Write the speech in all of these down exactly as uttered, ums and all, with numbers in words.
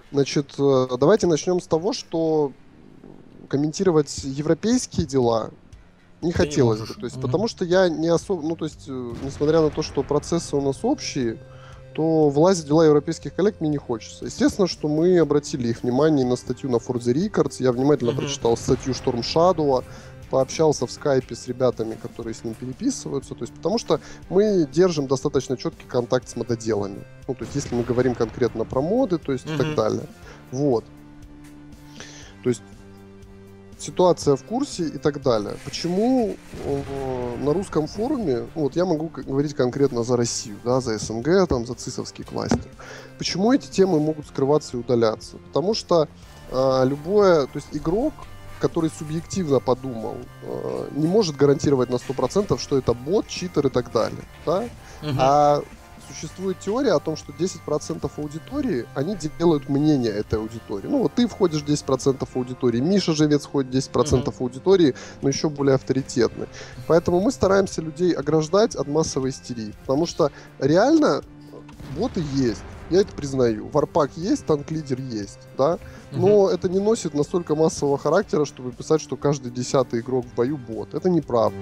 Значит, э, давайте начнем с того, что комментировать европейские дела не Ты не хотелось бы. можешь. То есть, Мгм. потому что я не особо, ну, то есть, э, несмотря на то, что процессы у нас общие, то влазить в дела европейских коллег мне не хочется. Естественно, что мы обратили их внимание на статью на Forza Records. Я внимательно Мгм. прочитал статью Storm Shadow, пообщался в скайпе с ребятами, которые с ним переписываются. То есть, потому что мы держим достаточно четкий контакт с мододелами. Ну, то есть, если мы говорим конкретно про моды, то есть и так Мгм. далее. Вот. То есть ситуация в курсе и так далее. Почему э, на русском форуме, ну, вот я могу к- говорить конкретно за Россию, да, за СНГ, там, за ЦИСовский кластер. Почему эти темы могут скрываться и удаляться? Потому что э, любое, то есть игрок, который субъективно подумал, э, не может гарантировать на сто процентов, что это бот, читер и так далее. Да? Мгм. А существует теория о том, что десять процентов аудитории, они делают мнение этой аудитории. Ну вот ты входишь в десять процентов аудитории, Миша Живец входит в десять Мгм. процентов аудитории, но еще более авторитетный. Поэтому мы стараемся людей ограждать от массовой истерии. Потому что реально боты есть. Я это признаю. Варпак есть, танк-лидер есть, да, Мгм. но это не носит настолько массового характера, чтобы писать, что каждый десятый игрок в бою бот. Это неправда.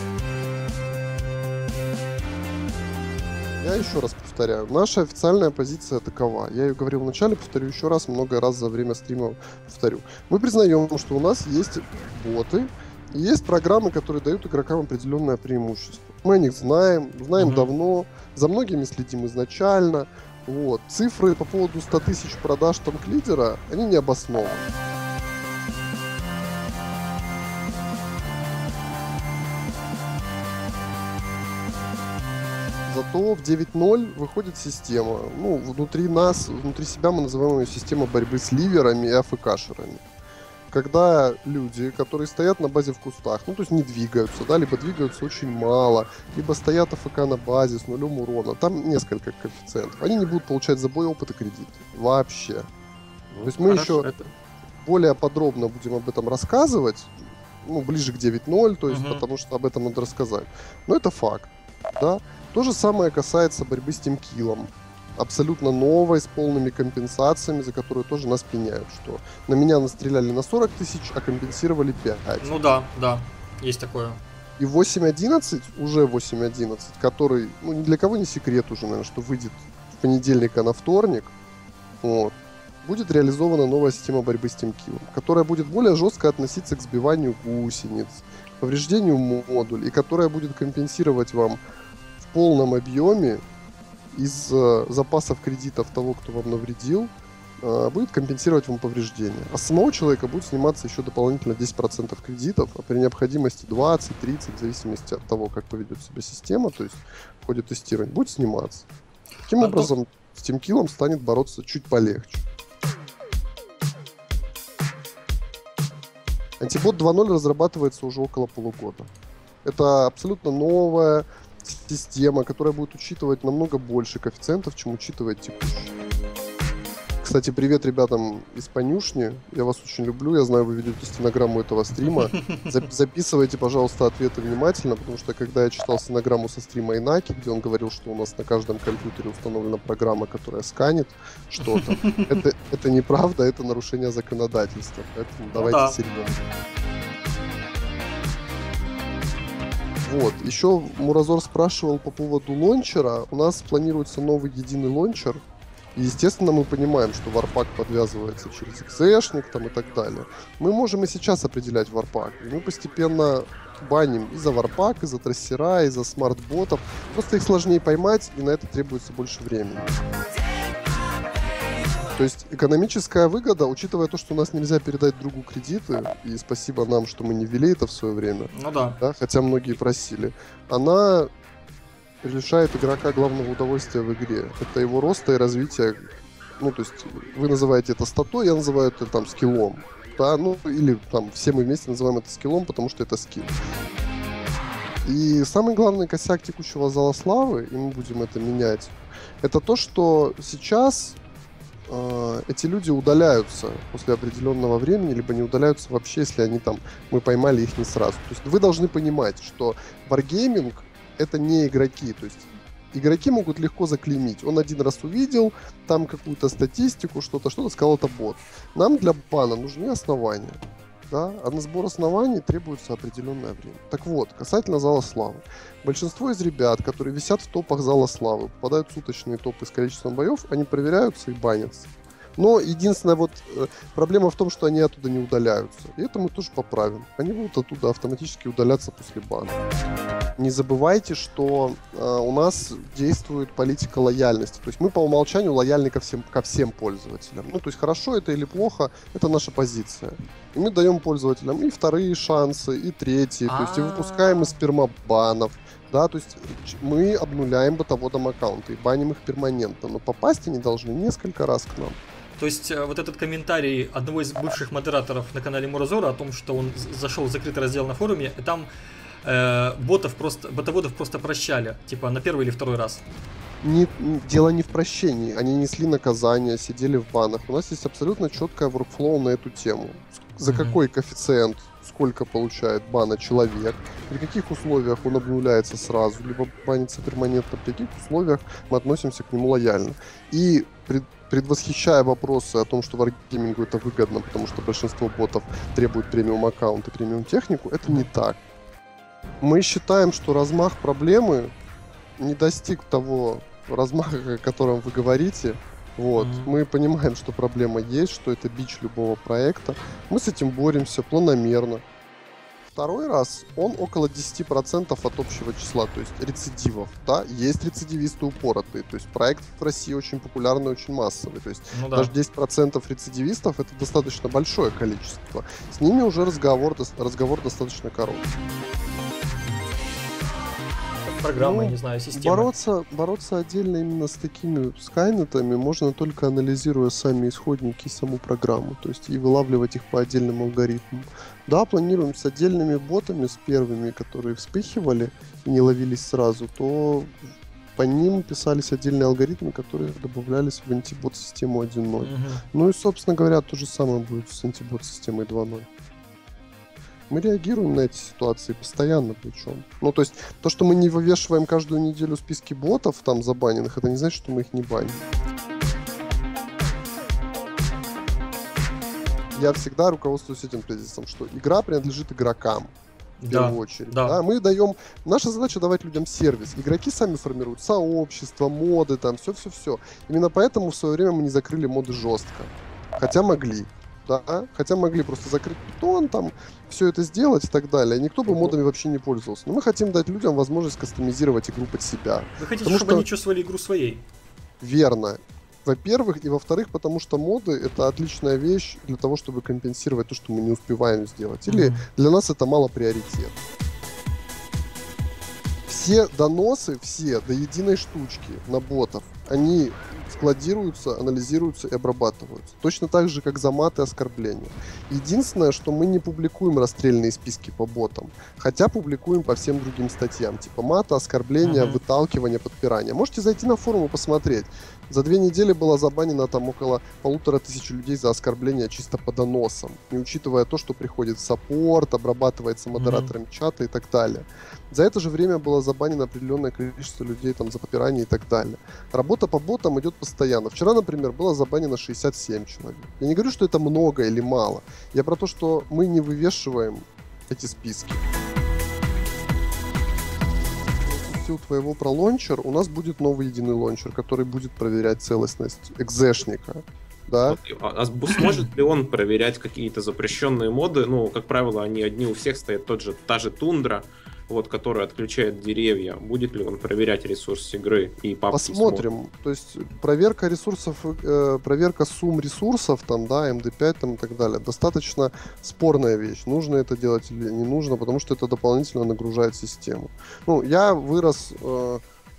Я еще раз повторяю, наша официальная позиция такова. Я ее говорил вначале, повторю еще раз, много раз за время стрима повторю. Мы признаем, что у нас есть боты, и есть программы, которые дают игрокам определенное преимущество. Мы о них знаем, знаем Мгм. давно, за многими следим изначально. Вот. Цифры по поводу ста тысяч продаж танк-лидера, они не обоснованы. Зато в девять ноль выходит система. Ну, внутри нас, внутри себя мы называем ее система борьбы с ливерами и АФКшерами. Когда люди, которые стоят на базе в кустах, ну, то есть не двигаются, да, либо двигаются очень мало, либо стоят АФК на базе с нулем урона, там несколько коэффициентов, они не будут получать за бой опыт и кредит. Вообще. То Ну, есть мы хорошо. еще Это. более подробно будем об этом рассказывать, ну, ближе к девять ноль, то есть, Мгм. потому что об этом надо рассказать. Но это факт, да. То же самое касается борьбы с тимкиллом. Абсолютно новой, с полными компенсациями, за которую тоже нас пеняют, что на меня настреляли на сорок тысяч, а компенсировали пять. Ну да, да, есть такое. И восемь одиннадцать, уже восемь одиннадцать, который, ну, ни для кого не секрет уже, наверное, что выйдет в понедельник, а на вторник, вот, будет реализована новая система борьбы с тимкиллом, которая будет более жестко относиться к сбиванию гусениц, повреждению модулей, и которая будет компенсировать вам в полном объеме из э, запасов кредитов того, кто вам навредил, э, будет компенсировать вам повреждения. А с самого человека будет сниматься еще дополнительно десять процентов кредитов, а при необходимости двадцать-тридцать, в зависимости от того, как поведет себя система, то есть в ходе тестирования, будет сниматься. Таким Антон, образом, с тимкиллом станет бороться чуть полегче. Антибот два ноль разрабатывается уже около полугода. Это абсолютно новая система, которая будет учитывать намного больше коэффициентов, чем учитывает текущая. Кстати, привет ребятам из Понюшни. Я вас очень люблю. Я знаю, вы ведете стенограмму этого стрима. За- записывайте, пожалуйста, ответы внимательно, потому что когда я читал стенограмму со стрима Инаки, где он говорил, что у нас на каждом компьютере установлена программа, которая сканит что-то, это, это неправда, это нарушение законодательства. Поэтому ну давайте да. серьезно. Вот. Еще Муразор спрашивал по поводу лончера. У нас планируется новый единый лончер. И, естественно, мы понимаем, что варпак подвязывается через экзешник там, и так далее. Мы можем и сейчас определять варпак. И мы постепенно баним и за варпак, и за трассера, и за смарт-ботов. Просто их сложнее поймать, и на это требуется больше времени. То есть экономическая выгода, учитывая то, что у нас нельзя передать другу кредиты, и спасибо нам, что мы не ввели это в свое время, Ну да. да, хотя многие просили, она лишает игрока главного удовольствия в игре. Это его роста и развития. Ну, то есть, вы называете это статой, я называю это там скиллом. Да, ну, или там все мы вместе называем это скиллом, потому что это скилл. И самый главный косяк текущего зала славы, и мы будем это менять, это то, что сейчас э, эти люди удаляются после определенного времени, либо не удаляются вообще, если они там, мы поймали их не сразу. То есть вы должны понимать, что Wargaming — это не игроки, то есть игроки могут легко заклеймить. Он один раз увидел там какую-то статистику, что-то, что-то, сказал, это бот. Нам для бана нужны основания. Да? А на сбор оснований требуется определенное время. Так вот, касательно Зала Славы. Большинство из ребят, которые висят в топах Зала Славы, попадают в суточные топы с количеством боев, они проверяются и банятся. Но единственная вот э, проблема в том, что они оттуда не удаляются. И это мы тоже поправим. Они будут оттуда автоматически удаляться после бана. Не забывайте, что э, у нас действует политика лояльности. То есть мы по умолчанию лояльны ко всем, ко всем пользователям. Ну, то есть хорошо это или плохо, это наша позиция. И мы даем пользователям и вторые шансы, и третьи. То есть и выпускаем из пермабанов. Да, то есть мы обнуляем ботоводом аккаунты и баним их перманентно. Но попасть они должны несколько раз к нам. То есть вот этот комментарий одного из бывших модераторов на канале Мурозора о том, что он зашел в закрытый раздел на форуме, и там э, ботов просто, ботоводов просто прощали, типа на первый или второй раз. Не, дело не в прощении, они несли наказание, сидели в банах. У нас есть абсолютно четкое workflow на эту тему. За mm-hmm. какой коэффициент, сколько получает бана человек, при каких условиях он обнуляется сразу, либо банится перманентно, при каких условиях мы относимся к нему лояльно. И пред, предвосхищая вопросы о том, что варгеймингу это выгодно, потому что большинство ботов требует премиум аккаунт и премиум технику, это не так. Мы считаем, что размах проблемы не достиг того размаха, о котором вы говорите. Вот. Mm-hmm. Мы понимаем, что проблема есть, что это бич любого проекта. Мы с этим боремся планомерно. Второй раз он около десять процентов от общего числа, то есть рецидивов. Да? Есть рецидивисты упоротые, то есть проект в России очень популярный, очень массовый. То есть ну, да. даже десять процентов рецидивистов это достаточно большое количество. С ними уже разговор, разговор достаточно короткий. Программы, ну, я не знаю, системы. Бороться, бороться отдельно именно с такими скайнетами можно только анализируя сами исходники и саму программу, то есть и вылавливать их по отдельным алгоритмам. Да, планируем с отдельными ботами, с первыми, которые вспыхивали и не ловились сразу, то по ним писались отдельные алгоритмы, которые добавлялись в антибот-систему один ноль. Угу. Ну и, собственно говоря, то же самое будет с антибот-системой два ноль. Мы реагируем на эти ситуации постоянно причем. Ну, то есть, то, что мы не вывешиваем каждую неделю списки ботов там забаненных, это не значит, что мы их не баним. Я всегда руководствуюсь этим тезисом, что игра принадлежит игрокам. В да, первую очередь. Да. Да? Мы даем... Наша задача давать людям сервис. Игроки сами формируют сообщества, моды, там, все-все-все. Именно поэтому в свое время мы не закрыли моды жестко. Хотя могли. Да, хотя могли просто закрыть питон, там, все это сделать и так далее. Никто бы модами вообще не пользовался. Но мы хотим дать людям возможность кастомизировать игру под себя. Вы хотите, потому чтобы что... они чувствовали игру своей? Верно. Во-первых, и во-вторых, потому что моды — это отличная вещь для того, чтобы компенсировать то, что мы не успеваем сделать. Или mm-hmm. для нас это мало приоритет. Все доносы, все до единой штучки на ботов, они складируются, анализируются и обрабатываются. Точно так же, как за маты и оскорбления. Единственное, что мы не публикуем расстрельные списки по ботам, хотя публикуем по всем другим статьям, типа мата, оскорбления, mm-hmm. выталкивания, подпирания. Можете зайти на форум и посмотреть. За две недели было забанено там около полутора тысяч людей за оскорбления чисто по доносам, не учитывая то, что приходит саппорт, обрабатывается модераторами mm-hmm. чата и так далее. За это же время было забанено определенное количество людей там за подпирание и так далее. Работа по ботам идет постоянно. Вчера, например, было забанено шестьдесят семь человек. Я не говорю, что это много или мало. Я про то, что мы не вывешиваем эти списки. У твоего про лончер, у нас будет новый единый лончер, который будет проверять целостность экзешника. Да? А сможет ли он проверять какие-то запрещенные моды? Ну, как правило, они одни у всех стоят, тот же, та же тундра, вот, которая отключает деревья. Будет ли он проверять ресурс игры и папки? Посмотрим. То есть проверка ресурсов, э, проверка сумм ресурсов, там, да, эм дэ пять там, и так далее, достаточно спорная вещь. Нужно это делать или не нужно, потому что это дополнительно нагружает систему. Ну, я вырос э,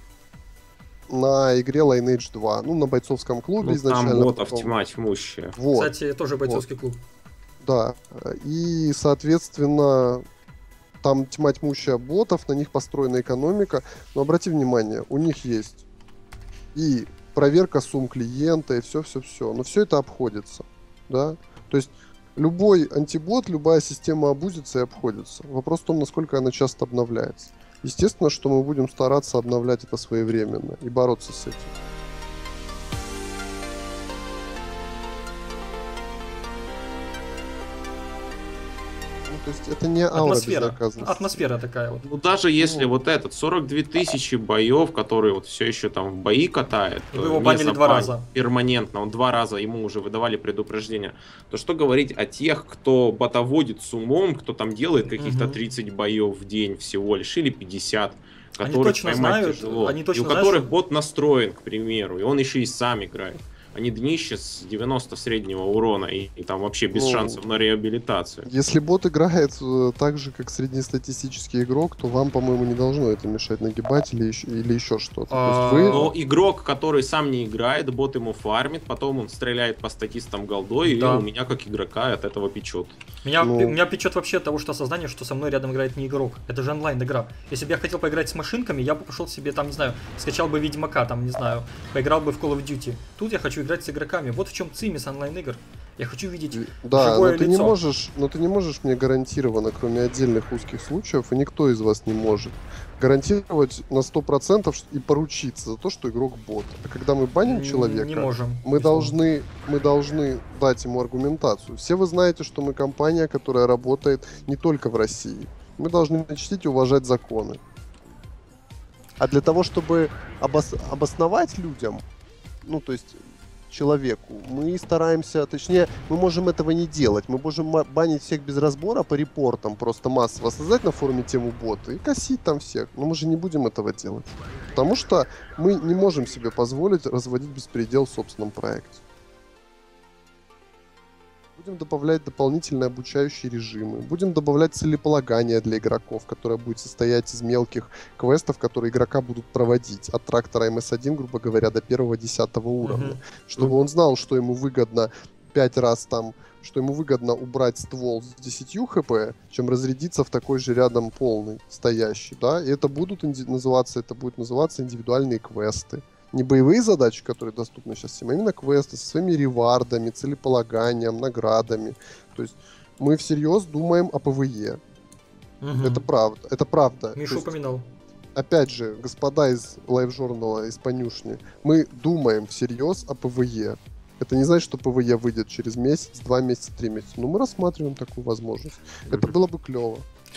на игре Lineage два, ну, на бойцовском клубе ну, изначально. Там ботов тьма тьмущая. Вот. Кстати, тоже бойцовский вот. клуб. Да. И, соответственно, там тьма тьмущая ботов, на них построена экономика. Но обрати внимание, у них есть и проверка сумм клиента, и все-все-все. Но все это обходится. Да? То есть любой антибот, любая система обузится и обходится. Вопрос в том, насколько она часто обновляется. естественно, что мы будем стараться обновлять это своевременно и бороться с этим. То есть это не аура безнаказанности. Атмосфера такая вот. Ну даже если ну. вот этот сорок две тысячи боев, который вот все еще там в бои катает, вы его банили два раза перманентно, он два раза ему уже выдавали предупреждение, то что говорить о тех, кто ботоводит с умом, кто там делает каких-то тридцать боев в день всего лишь или пятьдесят, которых они точно поймать знают, тяжело, они точно и у знают, которых что... бот настроен, к примеру, и он еще и сам играет. Они днище с девяносто среднего урона и, и там вообще без ну, шансов на реабилитацию. Если бот играет так же, как среднестатистический игрок, то вам, по-моему, не должно это мешать нагибать или еще, или еще что-то. А... Вы... Но игрок, который сам не играет, бот ему фармит, потом он стреляет по статистам голдой, да. И у меня как игрока от этого печет. Меня, ну... меня печет вообще от того, что осознание, что со мной рядом играет не игрок. Это же онлайн-игра. Если бы я хотел поиграть с машинками, я бы пошел себе там, не знаю, скачал бы Ведьмака, там, не знаю, поиграл бы в Call of Duty. Тут я хочу играть с игроками. Вот в чем цимис онлайн-игр. Я хочу видеть да, живое но ты лицо. Не можешь, но ты не можешь мне гарантированно, кроме отдельных узких случаев, и никто из вас не может, гарантировать на сто процентов и поручиться за то, что игрок бот. А когда мы баним человека, не можем, мы, должны, мы должны дать ему аргументацию. Все вы знаете, что мы компания, которая работает не только в России. Мы должны чтить и уважать законы. А для того, чтобы обос- обосновать людям, ну, то есть... человеку. Мы стараемся, точнее, мы можем этого не делать. Мы можем банить всех без разбора по репортам, просто массово создать на форуме тему бота и косить там всех. Но мы же не будем этого делать. Потому что мы не можем себе позволить разводить беспредел в собственном проекте. Будем добавлять дополнительные обучающие режимы. Будем добавлять целеполагание для игроков, которое будет состоять из мелких квестов, которые игрока будут проводить. От трактора эм эс один, грубо говоря, до первого-десятого уровня. Uh-huh. Чтобы uh-huh. он знал, что ему выгодно пять раз там, что ему выгодно убрать ствол с десятью хп, чем разрядиться в такой же рядом полный, стоящий. Да? И это будут инди- называться, это будет называться индивидуальные квесты. Не боевые задачи, которые доступны сейчас всем, а именно квесты со своими ревардами, целеполаганием, наградами. То есть мы всерьез думаем о ПВЕ. Угу. Это правда. Это правда. Миша упоминал. Опять же, господа из лайв-журнала, из Понюшни, мы думаем всерьез о ПВЕ. Это не значит, что ПВЕ выйдет через месяц, два месяца, три месяца. Но мы рассматриваем такую возможность. Угу. Это было бы клево.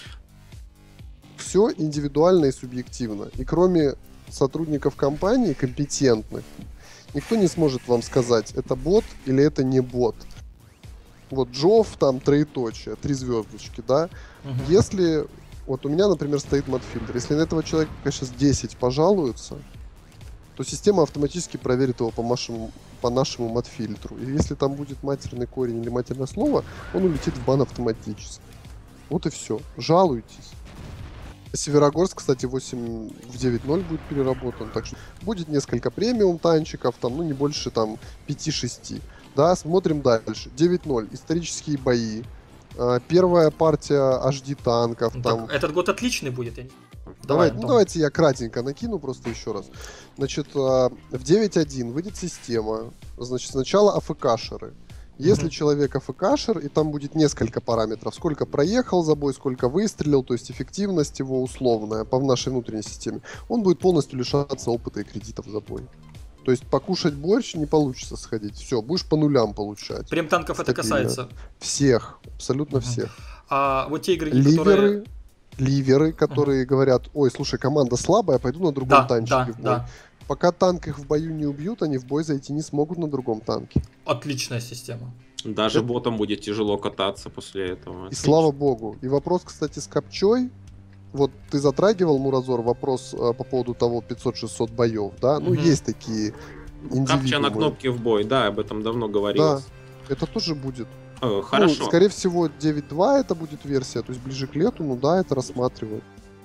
Все индивидуально и субъективно. И кроме сотрудников компании, компетентных, никто не сможет вам сказать, это бот или это не бот. Вот Джофф, там, троеточие, три звездочки, да. Uh-huh. Если, вот у меня, например, стоит модфильтр, если на этого человека сейчас десять пожалуются, то система автоматически проверит его по нашему, по нашему модфильтру. И если там будет матерный корень или матерное слово, он улетит в бан автоматически. Вот и все. Жалуйтесь. Северогорск, кстати, восемь в девять ноль будет переработан, так что будет несколько премиум танчиков, там, ну, не больше, там, пять-шесть. Да, смотрим дальше. девять ноль, исторические бои. Первая партия эйч ди танков. Ну, там... Этот год отличный будет. Давай, ну, давайте я кратенько накину просто еще раз. Значит, в девять один выйдет система. Значит, сначала АФКшеры. Если mm-hmm. человек АФКшер, и там будет несколько параметров, сколько проехал за бой, сколько выстрелил, то есть эффективность его условная по нашей внутренней системе, он будет полностью лишаться опыта и кредитов за бой. То есть покушать борщ не получится сходить. Все, будешь по нулям получать. Прем танков это касается? Всех, абсолютно mm-hmm. всех. А вот те игроки, ливеры, которые... Ливеры, которые mm-hmm. говорят, ой, слушай, команда слабая, пойду на другом да, танчике да, в бой. Да. Пока танк их в бою не убьют, они в бой зайти не смогут на другом танке. Отличная система. Даже Это... ботам будет тяжело кататься после этого. И Отлично. слава богу. И вопрос, кстати, с Копчой. Вот ты затрагивал, Муразор, вопрос э, по поводу того пятьсот-шестьсот боев, да? Ну, mm-hmm. есть такие индивидуумы. Капча на кнопке в бой, да, об этом давно говорилось. Да, это тоже будет. Э, хорошо. Ну, скорее всего, девять два это будет версия, то есть ближе к лету, ну да, это рассматривают.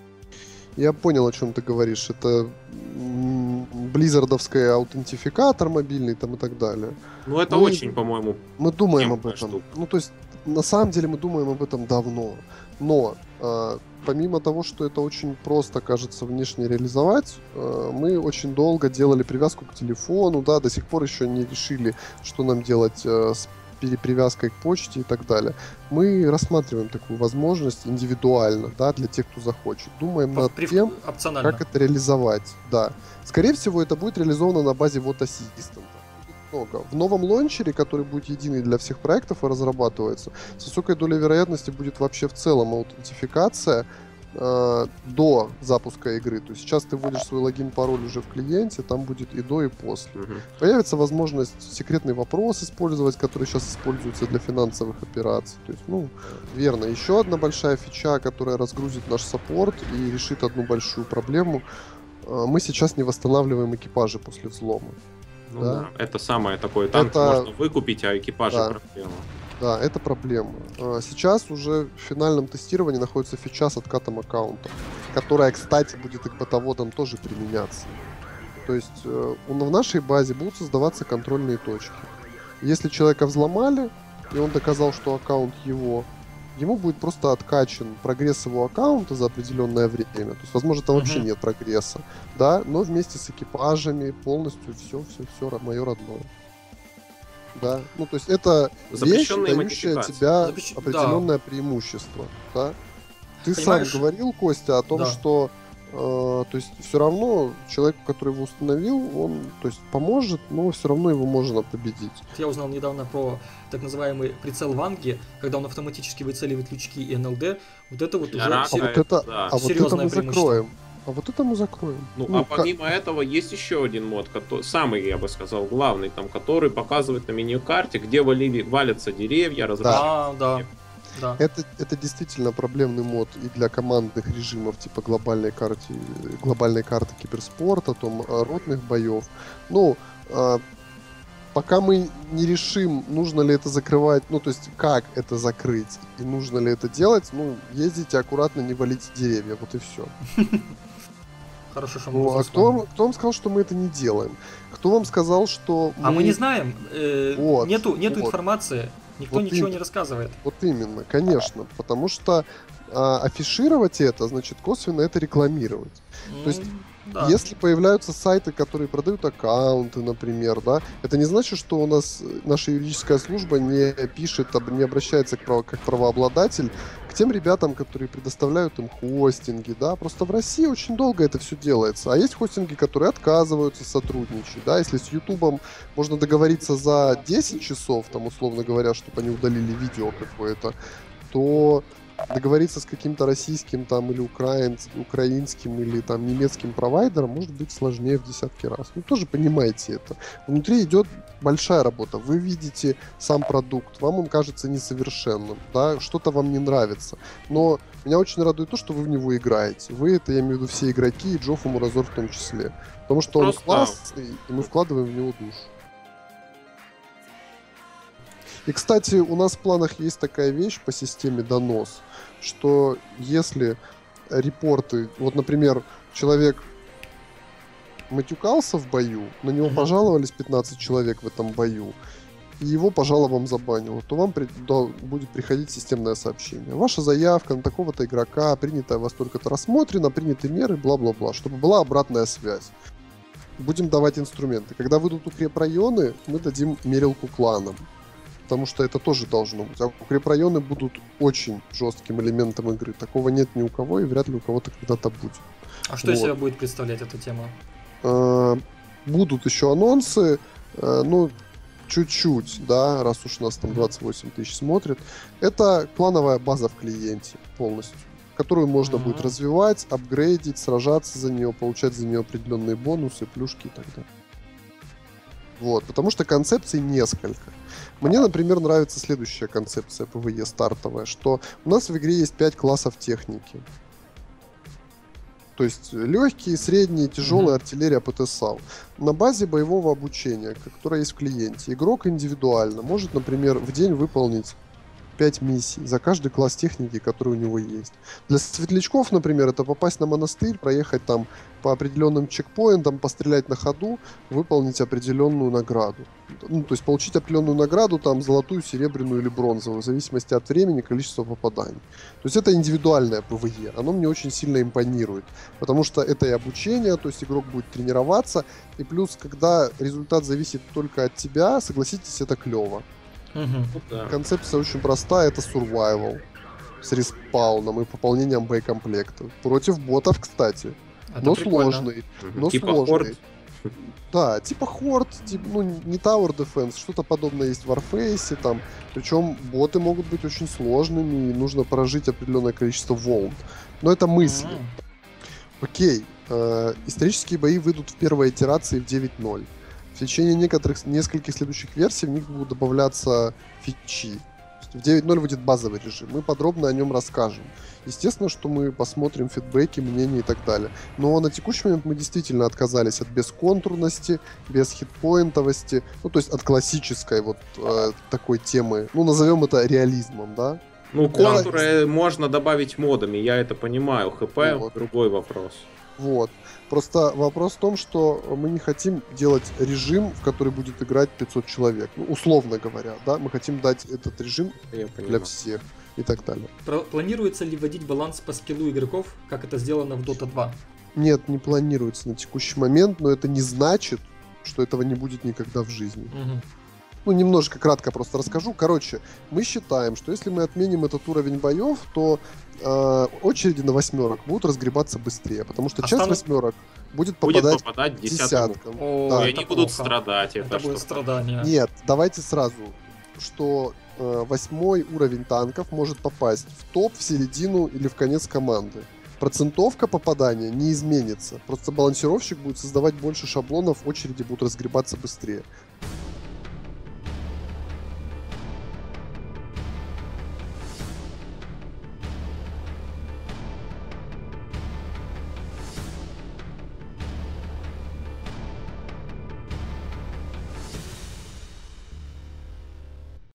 Я понял, о чем ты говоришь. Это близзардовский аутентификатор мобильный там и так далее. Ну, это мы, очень, по-моему, мы думаем об этом. Штука. Ну, то есть, на самом деле мы думаем об этом давно. Но э, помимо того, что это очень просто, кажется, внешне реализовать, э, мы очень долго делали привязку к телефону, да, до сих пор еще не решили, что нам делать э, с перепривязкой к почте и так далее. Мы рассматриваем такую возможность индивидуально, да, для тех, кто захочет. Думаем над При- тем, опционально. как это реализовать. Да. Скорее всего, это будет реализовано на базе вот ассистента. Много. В новом лончере, который будет единый для всех проектов и разрабатывается, с высокой долей вероятности будет вообще в целом аутентификация э, до запуска игры. То есть сейчас ты вводишь свой логин, пароль уже в клиенте, там будет и до, и после. Мгм. Появится возможность секретный вопрос использовать, который сейчас используется для финансовых операций. То есть, ну, верно. Еще одна большая фича, которая разгрузит наш саппорт и решит одну большую проблему. Э, мы сейчас не восстанавливаем экипажи после взлома. Ну Да. да. Это самое такое, танк Это- можно выкупить, а экипажи Да. проблема. Да, это проблема. А, Сейчас уже в финальном тестировании находится фича с откатом аккаунта, которая, кстати, будет и к ботоводам тоже применяться. То есть э, у- в нашей базе будут создаваться контрольные точки. Если человека взломали, и он доказал, что аккаунт его, ему будет просто откачан прогресс его аккаунта за определенное время. То есть, возможно, там вообще Мгм. нет прогресса. Да, но вместе с экипажами полностью все, все, все мое родное. Да, ну то есть это вещь, Запрещенные дающая модификации. тебя Запрещ- определенное преимущество. Да? Ты Понимаешь? сам говорил, Костя, о том, Да. что э, то есть все равно человеку, который его установил, он то есть поможет, но все равно его можно победить. Я узнал недавно про так называемый прицел Ванги, когда он автоматически выцеливает лючки и эн эл ди. Вот это вот Для уже рака А се- вот это, да. а вот это Серьезное мы преимущество. закроем. А вот это мы закроем. Ну, Ну, а ка- помимо этого есть еще один мод, который, самый, я бы сказал, главный, там, который показывает на меню-карте, где валили, валятся деревья, разрушаются. А, да. Да. Это, это действительно проблемный мод и для командных режимов типа глобальной карты, глобальной карты киберспорта, там, э, ротных боев. Ну, э, пока мы не решим, нужно ли это закрывать, ну, то есть, как это закрыть и нужно ли это делать, ну, ездите аккуратно, не валите деревья, вот и все. Хорошо, что мы Ну, а уже кто, вам- вспомнили. кто вам сказал, что мы это не делаем? Кто вам сказал, что А мы не знаем. э, Вот, нету нету вот. информации. Никто Вот ничего именно. не рассказывает. Вот именно, конечно, потому что а, афишировать это, значит, косвенно это рекламировать. То есть, М, да. Если появляются сайты, которые продают аккаунты, например, да, это не значит, что у нас э, наша юридическая служба не пишет, об- не обращается к право, как правообладатель к тем ребятам, которые предоставляют им хостинги, да, просто в России очень долго это все делается, а есть хостинги, которые отказываются сотрудничать, да, если с Ютубом можно договориться за десять часов, там, условно говоря, чтобы они удалили видео какое-то, то договориться с каким-то российским там или украинц, украинским или там немецким провайдером может быть сложнее в десятки раз. Ну, тоже понимаете это. Внутри идет большая работа. Вы видите сам продукт, вам он кажется несовершенным, да, что-то вам не нравится. Но меня очень радует то, что вы в него играете. Вы, это я имею в виду все игроки, и Джоффу Муразор в том числе. Потому что Просто- он классный, и мы вкладываем в него душу. И, кстати, у нас в планах есть такая вещь по системе донос, что если репорты, вот, например, человек матюкался в бою, на него Мгм. пожаловались пятнадцать человек в этом бою, и его по жалобам забанило, то вам при- да, будет приходить системное сообщение. Ваша заявка на такого-то игрока, принятая во столько-то рассмотрена, приняты меры, бла-бла-бла, чтобы была обратная связь. Будем давать инструменты. Когда выйдут укрепрайоны, мы дадим мерилку кланам. Потому что это тоже должно быть. А укрепрайоны будут очень жестким элементом игры. Такого нет ни у кого и вряд ли у кого-то когда-то будет. А что из Вот. себя будет представлять эта тема? Э, Будут еще анонсы, э, ну, чуть-чуть, да, раз уж нас там двадцать восемь тысяч смотрит. Это клановая база в клиенте полностью, которую можно Мгм. будет развивать, апгрейдить, сражаться за нее, получать за нее определенные бонусы, плюшки и так далее. Вот, потому что концепций несколько. Мне, например, нравится следующая концепция ПВЕ стартовая, что у нас в игре есть пять классов техники. То есть легкие, средние, тяжелые, Мгм. артиллерия, ПТСАУ. На базе боевого обучения, которое есть в клиенте, игрок индивидуально может, например, в день выполнить пять миссий за каждый класс техники, который у него есть. Для светлячков, например, это попасть на монастырь, проехать там по определенным чекпоинтам, пострелять на ходу, выполнить определенную награду. Ну, то есть получить определенную награду, там, золотую, серебряную или бронзовую, в зависимости от времени, количества попаданий. То есть это индивидуальное ПВЕ. Оно мне очень сильно импонирует, потому что это и обучение, то есть игрок будет тренироваться, и плюс, когда результат зависит только от тебя, согласитесь, это клево. Угу. Ну, да. Концепция очень простая, это survival с респауном и пополнением боекомплекта. Против ботов, кстати. Это но прикольно. сложный. Но Типа сложный. хорд. Да, типа хорд, тип, ну не Tower Defense, что-то подобное есть в Warface, там. Причем боты могут быть очень сложными, и нужно прожить определенное количество волн. Но это мысли. М. Окей, э, исторические бои выйдут в первой итерации в девять ноль. В течение некоторых, нескольких следующих версий в них будут добавляться фичи. То есть в девять ноль выйдет базовый режим. Мы подробно о нем расскажем. Естественно, что мы посмотрим фидбэки, мнения и так далее. Но на текущий момент мы действительно отказались от бесконтурности, без хитпоинтовости, ну то есть от классической вот э, такой темы, ну назовем это реализмом, да? Ну, Да. контуры можно добавить модами, я это понимаю. ХП Вот. другой вопрос. Вот. Просто вопрос в том, что мы не хотим делать режим, в который будет играть пятьсот человек. Ну, условно говоря, да? Мы хотим дать этот режим Я для понимаю. всех и так далее. Про- Планируется ли вводить баланс по скиллу игроков, как это сделано в Дота два? Нет, не планируется на текущий момент, но это не значит, что этого не будет никогда в жизни. Мгм. Ну, немножко кратко просто расскажу. Короче, мы считаем, что если мы отменим этот уровень боев, то э, очереди на восьмерок будут разгребаться быстрее, потому что А часть станут- восьмерок будет Будет попадать попадать десяткам. десяткам. О, Да. И это они будут плохо. страдать. Это, Это, будет что-то. страдание. Нет, давайте сразу, что э, восьмой уровень танков может попасть в топ, в середину или в конец команды. Процентовка попадания не изменится. Просто балансировщик будет создавать больше шаблонов, очереди будут разгребаться быстрее.